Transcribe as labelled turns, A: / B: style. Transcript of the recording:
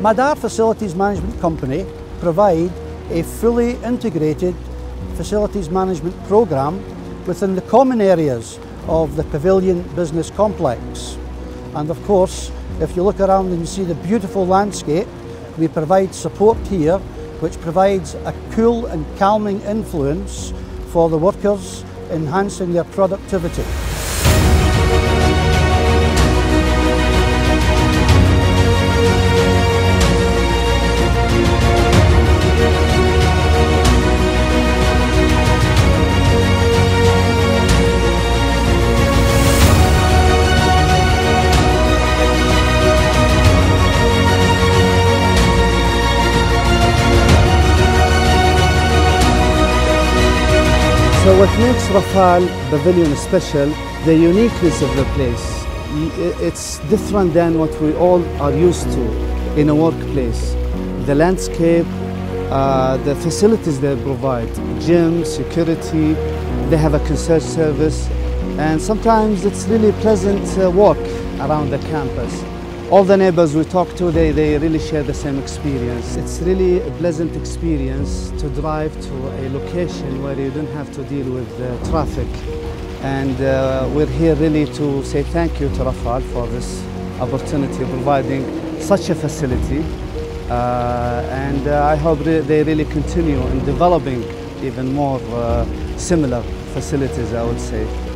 A: Madar Facilities Management Company provide a fully integrated facilities management programme within the common areas of the Pavilion Business Complex. And of course, if you look around and you see the beautiful landscape, we provide support here which provides a cool and calming influence for the workers, enhancing their productivity.
B: So what makes Rafal Pavilion special, the uniqueness of the place. It's different than what we all are used to in a workplace. The landscape, the facilities they provide, gym, security, they have a concierge service, and sometimes it's really pleasant walk around the campus. All the neighbors we talk to, they really share the same experience. It's really a pleasant experience to drive to a location where you don't have to deal with traffic. And we're here really to say thank you to Rafal for this opportunity of providing such a facility. And I hope they really continue in developing even more similar facilities, I would say.